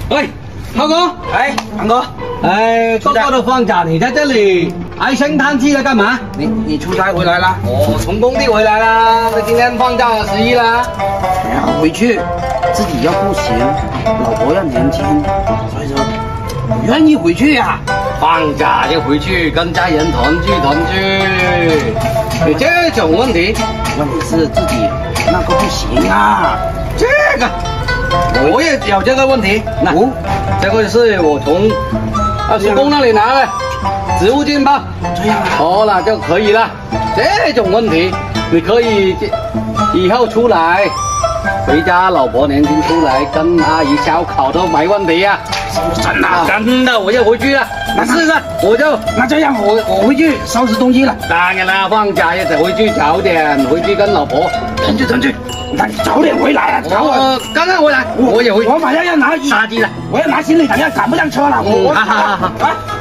喂，浩哥， 哎，堂哥， 哥哥都放假，你在这里唉声叹气的干嘛？ 你出差回来了？ 我从工地回来啦，今天放假了11啦。 哎呀，回去自己要不行，老婆要年轻，所以说不愿意回去呀。 放假就回去跟家人团聚团聚。你这种问题， 问题是自己那个不行啊。 这个我也有这个问题。那这个是我从叔公那里拿的植物菌包， 这样啊？ 好了就可以了。这种问题你可以以后出来回家，老婆年轻出来跟阿姨烧烤都没问题呀。 真的？ 真的，我要回去了。 那是的，我就那这样，我回去收拾东西了。 当然了，放假也得回去早点回去跟老婆团聚。那你早点回来啊！ 我刚刚回来，我也回。 我马上要拿杀鸡了， 我要拿行李，等下赶不上车了。 好。